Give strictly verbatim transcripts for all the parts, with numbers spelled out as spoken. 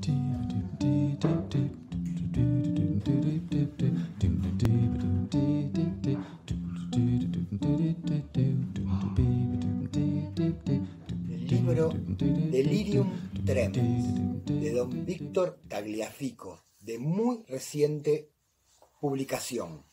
El libro Delirium Tremens de don Víctor Tagliafico, de muy reciente publicación.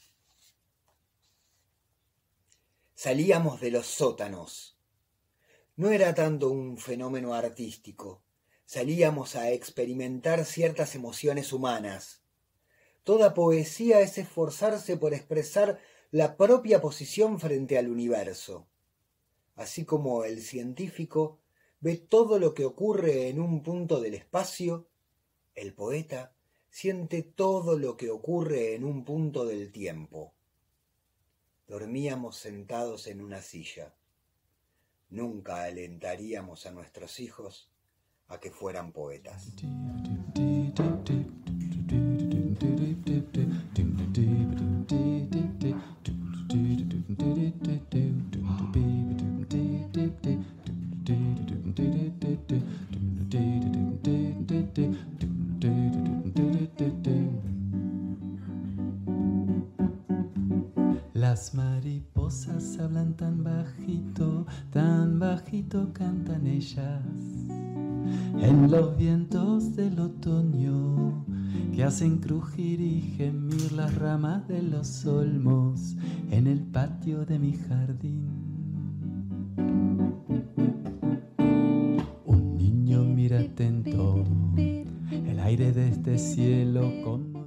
Salíamos de los sótanos. No era tanto un fenómeno artístico. Salíamos a experimentar ciertas emociones humanas. Toda poesía es esforzarse por expresar la propia posición frente al universo. Así como el científico ve todo lo que ocurre en un punto del espacio, el poeta siente todo lo que ocurre en un punto del tiempo. Dormíamos sentados en una silla. Nunca alentaríamos a nuestros hijos a que fueran poetas. Las mariposas hablan tan bajito, tan bajito cantan ellas, en los vientos del otoño que hacen crujir y gemir las ramas de los olmos en el patio de mi jardín. Un niño mira atento el aire de este cielo con